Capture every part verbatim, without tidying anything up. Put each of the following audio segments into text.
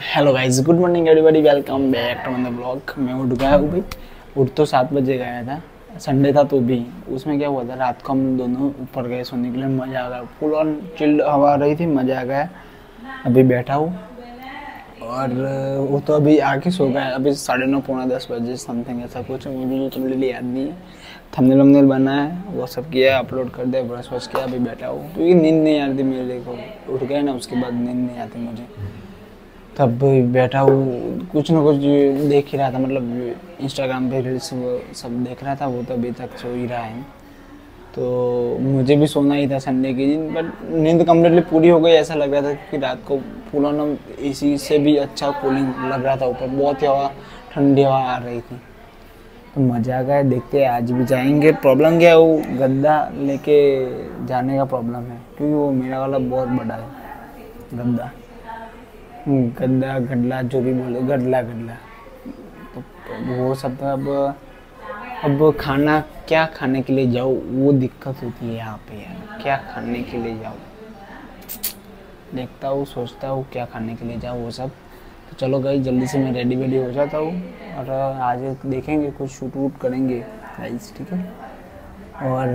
Hello guys, good morning everybody, welcome back to my blog. मैं उठ गया हूँ भाई। उठ तो सात बजे गया था, संडे था तो भी। उसमें क्या हुआ था, रात को हम दोनों ऊपर गए सोने के लिए, मज़ा आ गया। फुल ऑन चिल्ड हवा आ रही थी, मज़ा आ गया। अभी बैठा हूँ और वो तो अभी आके सो गया। अभी साढ़े नौ पौना दस बजे समथिंग ऐसा कुछ, मुझे कम्प्लीटली याद नहीं है। थंबनेल वंबनेल बना है, वो सब किया, अपलोड कर दिया, ब्रश वश किया, अभी बैठा हूँ क्योंकि नींद नहीं आती मेरे को। उठ गया ना, उसके बाद नींद नहीं आती मुझे, तब बैठा हूँ कुछ ना कुछ देख ही रहा था। मतलब इंस्टाग्राम पे रील्स वो सब देख रहा था। वो तो अभी तक सो ही रहा है, तो मुझे भी सोना ही था संडे के दिन। बट नींद कम्प्लीटली पूरी हो गई ऐसा लग रहा था कि रात को फुल ऑन एसी से भी अच्छा कूलिंग लग रहा था। ऊपर बहुत ही हवा, ठंडी हवा आ रही थी, तो मज़ा आ गया। देखते हैं आज भी जाएंगे। प्रॉब्लम क्या है, वो गद्दा लेके जाने का प्रॉब्लम है, क्योंकि वो मेरा वाला बहुत बड़ा है गद्दा। गद्दा गडला जो भी बोले, गडला गडला तो वो सब। तो अब अब खाना क्या खाने के लिए जाऊँ, वो दिक्कत होती है यहाँ पे यार। क्या खाने के लिए जाऊँ, देखता हूँ, सोचता हूँ क्या खाने के लिए जाऊँ वो सब। तो चलो गाइस, जल्दी से मैं रेडी वेडी हो जाता हूँ और आज देखेंगे, कुछ शूट वूट करेंगे गाइस, ठीक है। और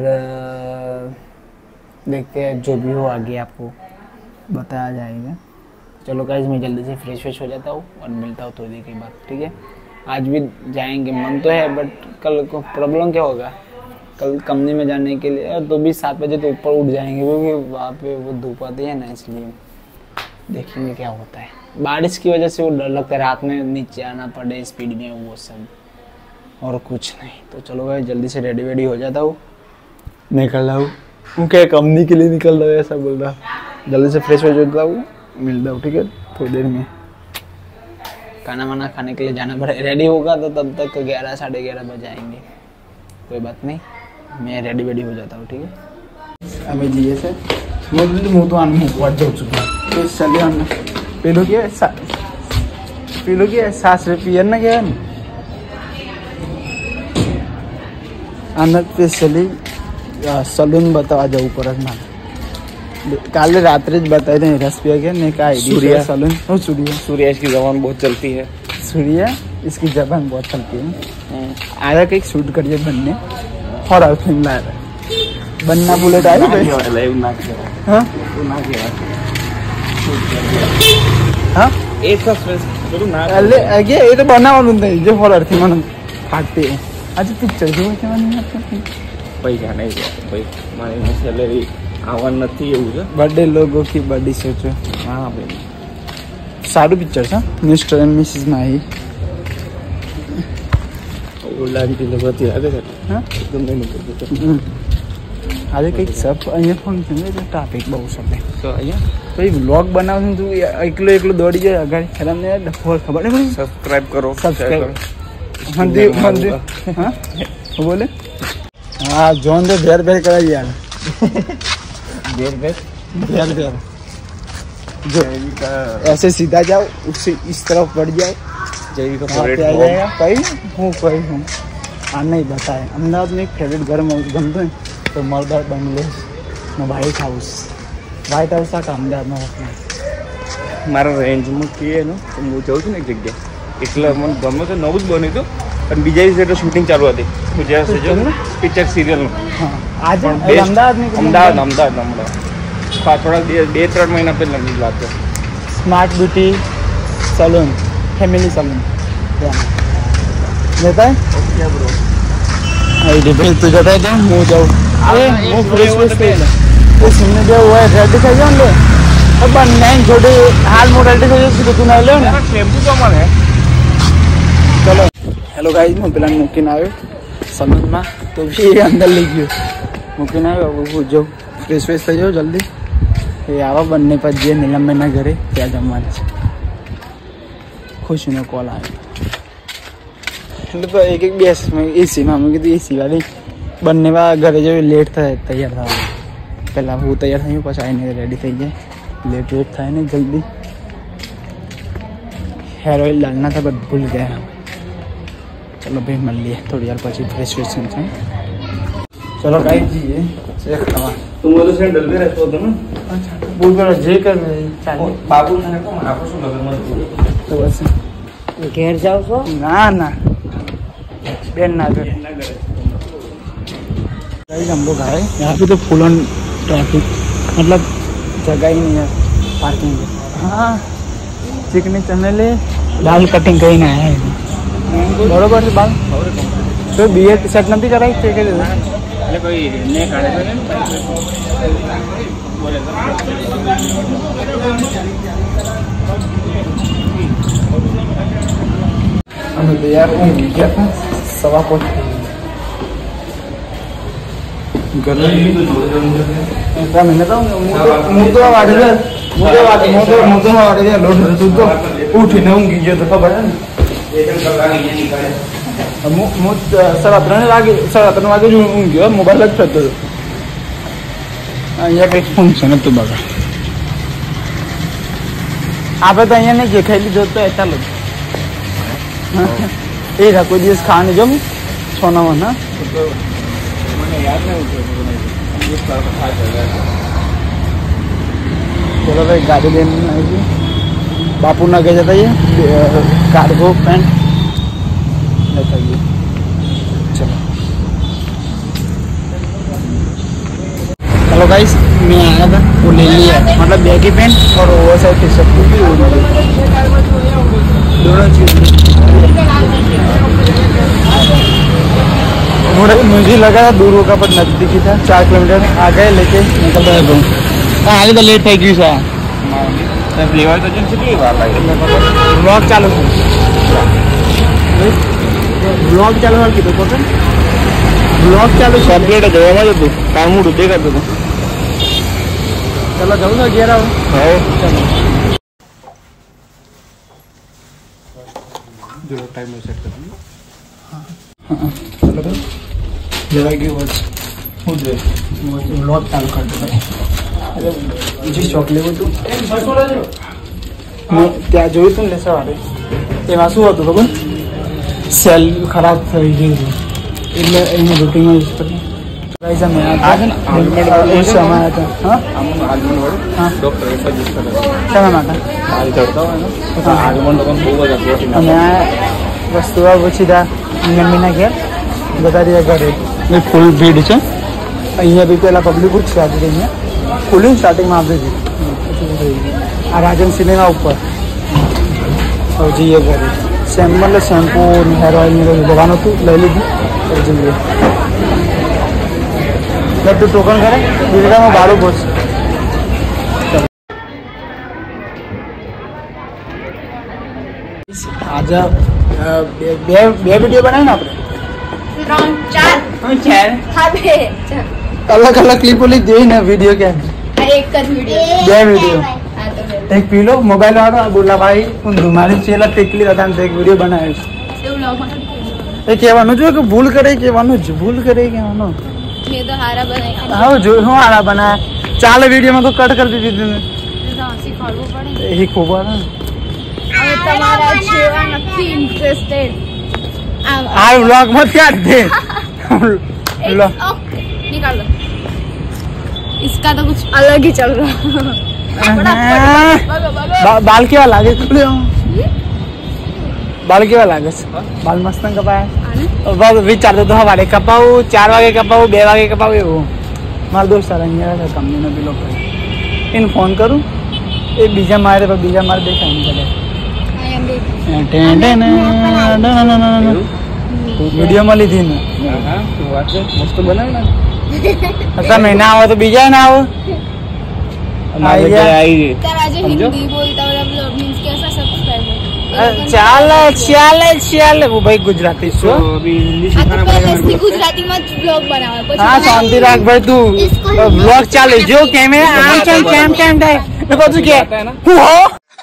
देखते हैं, जो भी हो आगे आपको बताया जाएगा। चलो गाइस, मैं जल्दी से फ्रेश फ्रेश हो जाता हूँ और मिलता हूँ थोड़ी देर के बाद, ठीक है। आज भी जाएंगे, मन तो है, बट कल को प्रॉब्लम क्या होगा, कल कंपनी में जाने के लिए तो भी सात बजे तो ऊपर उठ जाएंगे, क्योंकि वहाँ पे वो धूप आती है ना, इसलिए देखेंगे क्या होता है। बारिश की वजह से वो डर लगता है रात में नीचे आना पड़े स्पीड में, वो सब, और कुछ नहीं। तो चलो भाई, जल्दी से रेडी वेडी हो जाता हूँ, निकल रहा हूँ। क्या कंपनी के लिए निकल रहा हूँ ऐसा बोल रहा। जल्दी से फ्रेश हो जाता हूँ, मिलता हूँ, ठीक है, थोड़ी देर में। खाना वाना खाने के लिए जाना पड़े, रेडी होगा तो तब तक ग्यारह साढ़े ग्यारह बज आएंगे। कोई बात नहीं, मैं रेडी वेडी हो जाता हूँ, ठीक है। अभी जी से मुँह तो आने मुँह जा चुका है। चलिए हमने पेलो क्या पेलो क्या सास रुपये ना क्या आनंद पे चली सलून बतावा जाऊ पर ना काले रात्रि बताए थे रस पिया गया ने का सूर्या सलून। ओ सूर्या सूर्या इसकी जबान बहुत चलती है। सूर्या इसकी जबान बहुत चलती है। आया कि शूट करिए बनने हॉरर फिल्म ला रहा है बनना बुलेट आई भाई। हां ना के हां एक सस्पेंस ना अरे आगे ये तो बना वाला है जो हॉरर थी मन फाटते हैं। आज पिक्चर जो है नहीं आपको पैसा नहीं भाई, मारी सैलरी आवन નથી એવું છે। बर्थडे लोगों की बर्थडे सोचो। हाँ भाई, सारू पिक्चर था मिस्टर एंड मिसेस माही। ઓલાંટી લગતી લાગે છે। હા ગમે નહીં કરતો। આજે કંઈક સબ અહીંયા ફંક્શન છે, ટ્રાફિક બહુ છે તો અહીંયા તો એ વ્લોગ બનાવું તું એકલો એકલો દોડી જાય અગાડી, ખરાબ ને ડફોર ખબર નહીં પડી। સબસ્ક્રાઇબ કરો, સબસ્ક્રાઇબ મંદિર મંદિર હા બોલે हाँ जोन तो भेर भेर कराई यार देर देर भेर भेर जो ऐसे सीधा जाओ, उससे इस तरफ बढ़ जाओ, जय का आ जाएगा। कहीं हूँ कहीं हूँ आना ही बताए। अहमदाबाद में एक फेवरेट घर गमते हैं तो मर्दर बंगलो में व्हाइट हाउस व्हाइट हाउस आखा अहमदाबाद में मारा रेंज में किए नो तो હું જાઉં છું ને એક જગ્યા, એટલે મને ગમે તો નવું જ બન્યું હતું, પણ બીજા દિવસે એટલે શૂટિંગ ચાલુ હતી ગુજરાત છે જો પિક્ચર સિરિયલનું। હા આજે અમદાવાદ में અમદાવાદ અમદાવાદ અમદાવાદ થોડા બે ત્રણ મહિના પહેલાં ની વાત છે। Smart beauty salon, family salon जाता है क्या ब्रो? आई भाई तू जाता है क्या? मैं जाऊँ अरे वो फ्रेश फ्रेश पे वो सुनने जो हुआ है रेडी कर जाओ ले अब नहीं छोटे हाल में रेडी कर जाओ तू ना ले ना टेम्पो कमर है। चलो हेलो गाइस, मैं प्लान मुकिन आयो सलून में तो भी अंदर ले गयो मुकिन आयो। वो जो फ्रेश फ्रेश થઈ જાઓ જલ્દી, એ આવા બંને પર જે નીલમબેનના ઘરે ત્યાં જમવાનું છે। ખુશીનો કોલ આવ્યો એટલે તો એક એક બેસ એસીમાં મેં કીધું એસી વાળી બંને ઘરે જો લેટ થાય તૈયાર થવા, પહેલાં હું તૈયાર થયું પછી આવીને રેડી થઈ જાય, લેટ વેટ થાય ને જલ્દી। हेयर ऑयल डालना था बट भूल गया। चलो भाई मिल लिए थोड़ी देर પછી फ्रेश फ्रेश हैं। चलो गाइस जी ये चेक करवा तुम वाले सैंडल में रहते हो ना। बोल कर जे कर चाले बाबू ने को आपको सुन लगे मत तो बस घेर जाओ तो ना ना बेन ना कर गाइस हम लोग आए यहाँ पे तो फुल ऑन ट्रैफिक मतलब जगह ही नहीं है पार्किंग की। हाँ चिकनी चमेली बाल कटिंग कहीं ना है बरोबर से बाल तो बी एड सेट नहीं कराई ठीक है એટલે કોઈ ને કાઢે છે ને બોલે અમે તો યાર ઊંઘી ગયા હતા સવા પાંચ ગરમી मैंने तो मुझे वाटे मुझे वाटे मुझे मुझे वाटे लोड तू तो उठी ना ऊँगी जो तो खबर है मुझ साढ़े अठारह वागे साढ़े अठारह वागे जो ऊँगी और मोबाइल लग सकते हो यहाँ कहीं फंक्शन है तो बगा आप तो यहाँ नहीं देखा ली जो तो ऐसा लोग ये था कोई दिवस खाने जब सोना वना મને યાદ નહીં चलो भाई गाड़ी लेने आएगी बापू ना कह जाता ये कार्गो पैंट लेता ये चलो हेलो गाइस मैं आया था वो ले लिया मतलब बैगी पैंट और वो साइड टी शर्ट दोनों चीज मुझे लगा था दूर होगा पर नजदीकी था चार किलोमीटर आ गए लेके निकल रहे थे आगे तो लेट થઈ ગયું છે લેવાય તો જેમ કેટલી વાર લાગે વ્લોગ ચાલુ છે વ્લોગ ચાલુ હોય કીધું તો વ્લોગ ચાલુ કમ્પ્લીટ જોવામાં જ હતું કામ મોટું દેખાતું હતું ચલો જવું ને ઘેર આવો હા ચલો જો ટાઈમર સેટ કરી હા હા ચલો જવાઈ ગયું વોચ હું જોઈએ વ્લોગ ચાલુ કરી દો અરે બીજી ચોક લેવું હતું ત્યાં જોયું હતું ને સવારે એમાં શું હતું ખબર સેલ ખરાબ થઈ ગયું હતું એટલે એની રૂટીનમાં યુઝ કરી પૈસા મેં એ સમય હતા હા હા ડોક્ટર સજેસ્ટ કરે શેના માટે હાલ ચડતા હોય ને આગમન લોકો બહુ બધા પ્રોટીન અને આ વસ્તુ પછી ત્યાં મમ્મીના ઘેર બધા રહ્યા ઘરે એ ફૂલ ભીડ છે અહીંયા બી પેલા પબ્લિક જ છે આજે અહીંયા ખુલ્લી સ્ટાર્ટિંગમાં આવતી હતી આ રાજન સિનેમા ઉપર હવે જઈએ ઘરે શેમ્પ મતલબ શેમ્પુ હેર ઓઇલ ને બધું લેવાનું હતું લઈ લીધું પછી જઈએ જબ તું ટોકન કરે બીજામાં ભાડું પડશે આજે બે બે વિડીયો બનાવે ને આપણે ત્રણ ચાર ચાર હા બે અલગ અલગ ક્લિપો લઈ જોઈ ને વિડીયો ક્યાં એક જ વિડીયો બે વિડીયો હા તો એક પીલો મોબાઈલ વાળો બોલા ભાઈ ઊંધું મારી છેલ્લા ટેકલી હતા ને એક વિડીયો બનાવ્યો છે એવું લોગ એ કહેવાનું જોઈએ કે ભૂલ કરે કહેવાનું જ ભૂલ કરે કહેવાનું મેં તો હારા બનાવ્યા હા જો હું હારા બનાયા ચાલે વિડીયોમાં તો કટ કરી દીધી ને તો શીખવાડવું પડે એ ખૂબ આવે હવે તમારા જેવા નથી ઇન્ટરેસ્ટેડ આ વ્લોગ માં ક્યાં દે लो निकाल दो इसका तो कुछ अलग ही चल रहा बा, बाल केवा लागे खुले बाल केवा लागे बाल मस्त कपाय विचारतो तो हवारे कपाऊ चार वागे कपाऊ બે વાગે કપાવું એવું મારા દોસ્ત અહીંયા કંપનીનો પેલો એને ફોન કરું એ બીજા મારે બીજા મારે દેખાય નીકળે वीडियो में लीधी ने मस्त बना ना अच्छा मैं ना आवा तो बीजा ना आवा आई गए आज हिंदी बोलता वाला ब्लॉग मींस कैसा सब्सक्राइबर चाल चाल चाल वो भाई गुजराती छो अभी हिंदी आ तो पहले से गुजराती में ब्लॉग बनावे પછી हां शांति राख भाई तू ब्लॉग चाले जो कैमरा आम चम कैम कैम दे मैं कहू के हूं हो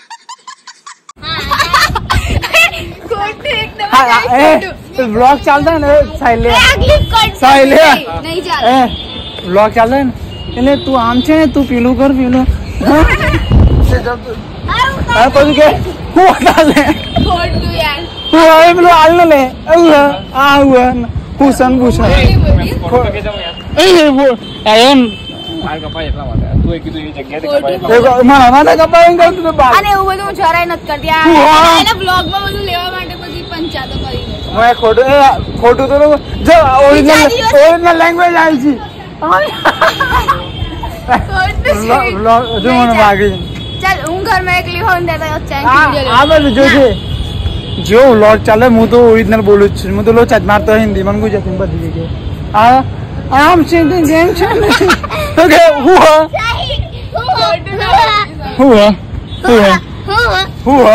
ब्लॉग चलता है ना साइले साइले नहीं जा ए ब्लॉग चलता है એટલે તું આમ છે ને તું પીલું કર પીલું હા પછી કે હું આલે छोड़ दो यार હું હવે પેલું આલ લે આ હું હું સન પૂછા એ वो આયન માર કપાય એટલા માટે તું એ કીધું એ જગ્યાએ કપાય देखो मारा मारा कपाएंगे तो बात અને એવું બધું જરાય નથી કરતી આ એને બ્લોગ માં બધું લેવા માટે બધી પંચાયતો કરી દે मैं खोटू खोटू तो जो ओरिजिनल ओरिजिनल लैंग्वेज आई थी व्लॉग जो મને ભાગી ચાલ હું ઘર માં એકલી હોઉં ને તો ચેન્જ વિડિયો આ બધું જો છે જો વ્લોગ ચાલે હું તો ઓરિજિનલ બોલું છું હું તો લો ચાટ મારતો હિન્દી મને ગુજરાતી બધી જગ્યાએ આ આમ સિંગિંગ ગેમ છે ઓકે હુઆ હુઆ હુઆ હુઆ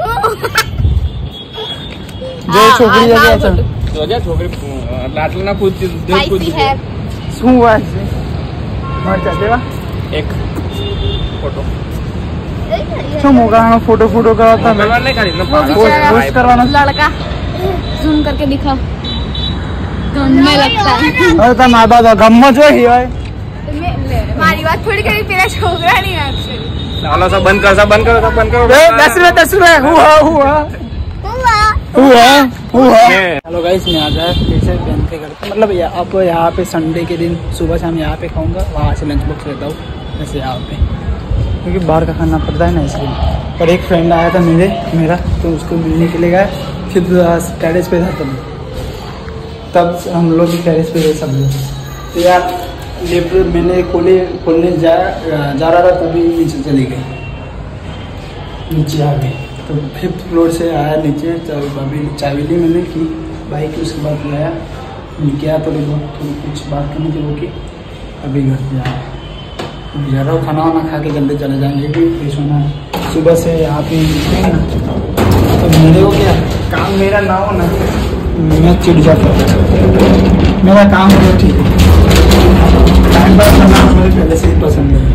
જે છોકરી છે છે જોજે છોકરી લાટલા પૂછ દે પૂછ શું વાત છે માર ચા દેવા એક ફોટો શું મોગાનો ફોટો ફોટો કરાતા મેં કરવાને ખાલી ન પોસ્ટ કરવાનો लड़का जूम करके दिखाओ गम्मे लगता है હવે તો મા બાપ ગમમાં જોઈ હોય મારી વાત થોડી કરી પેલા છોકરા ની આપશે ચાલો સબ બંધ કર સબ બંધ કરો સબ બંધ કરો ए दस में दस में हुआ हुआ हुआ हुआ हेलो गाइस मैं आ गया फिर से बहन के घर पे मतलब यहाँ आप यहाँ पे संडे के दिन सुबह शाम यहाँ पे खाऊंगा वहाँ से लंच बॉक्स लेता हूँ वैसे यहाँ पे क्योंकि बाहर का खाना पड़ता है ना इसलिए पर एक फ्रेंड आया था मेरे मेरा तो उसको मिलने के लिए गया फिर टेरेस पे था तब तब हम लोग टेरेस पे गए सब लोग तो यार लिफ्ट मैंने खोले खोलने जा जा रहा था तभी नीचे चली गई नीचे आ गई तो फिफ्थ फ्लोर से आया नीचे अभी चाबी ली मैंने की बाइक उसके बाद लाया क्या थोड़ी बहुत थोड़ी कुछ बात करनी थी वो की अभी घर पे आया जा रहा हूँ खाना वाना खा के जल्दी चले जाएंगे भी फ्रेश होना है सुबह से यहाँ पे निकलेंगे ना तो मेरे को क्या काम मेरा ना हो ना मैं चिढ़ जाता हूँ मेरा काम तो ठीक है टाइम पास करना मुझे पहले से ही पसंद है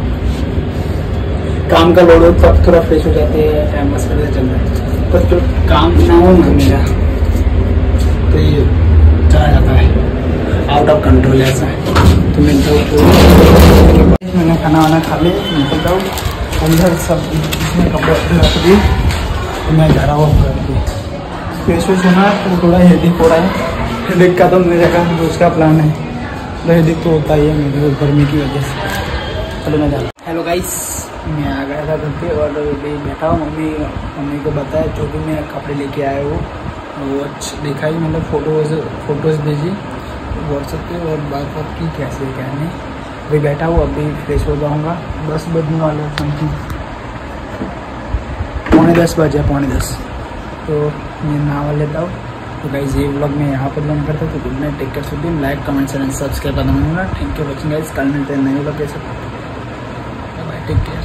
काम का लोड हो तब थोड़ा फ्रेश हो जाते हैं टाइम पास करते चल रहे पर जो काम ना हो ना मेरा तो ये चला जाता है आउट ऑफ कंट्रोल ऐसा है तो मैं तो मैंने खाना वाना खा लिया निकलता हूँ उधर सब इसमें कपड़े रख दिए तो मैं जा रहा हूँ फ्रेश फ्रेश होना तो थोड़ा हेडेक हो रहा है हेडेक का तो मेरे का उसका प्लान है तो हेडेक तो होता ही है मेरे को गर्मी की वजह से चलो मैं जा रहा हूँ हेलो गाइस मैं आ गया था घर पे और अभी बैठा हूँ मम्मी मम्मी को बताया जो भी मैं कपड़े लेके आया वो वो देखा ही मतलब फ़ोटोज़ फ़ोटोज़ भेजी व्हाट्सएप पे और बात बात की कैसे क्या नहीं अभी बैठा हूँ अभी फ्रेश हो जाऊँगा दस बजने वाले समथिंग पौने दस बजे पौने दस तो मैं नहा लेता हूँ तो गाइस ये व्लॉग मैं यहाँ पर बंद करता हूँ तो गुड नाइट टेक केयर सभी लाइक कमेंट एंड सब्सक्राइब करना थैंक यू वॉचिंग गाइस कल मिलते हैं नए व्लॉग के साथ बाय टेक केयर।